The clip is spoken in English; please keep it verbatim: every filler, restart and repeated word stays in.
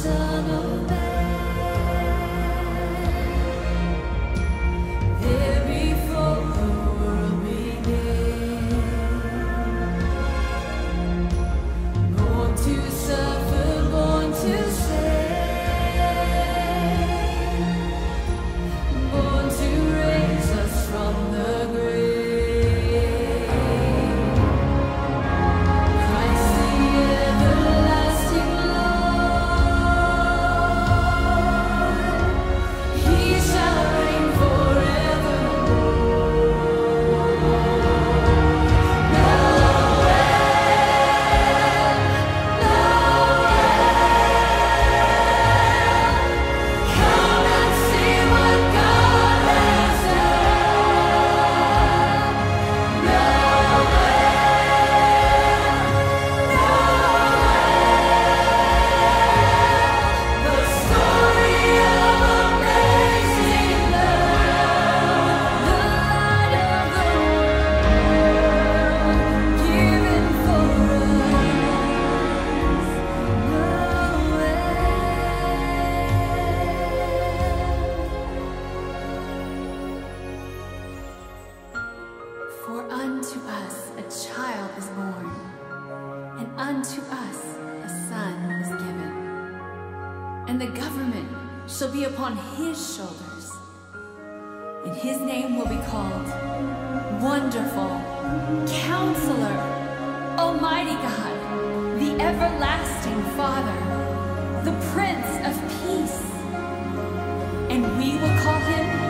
Son of Man. There before the world began, born to suffer, born to save, born to raise us from the grave. Christ the everlasting Lord, He shall reign forever. Come and see what God has done. The story of amazing love, the light of the world, given for us. For unto us a child is born, and unto us a son is given, and the government shall be upon his shoulders, and his name will be called Wonderful, Counselor, Almighty God, the Everlasting Father, the Prince of Peace, and we will call him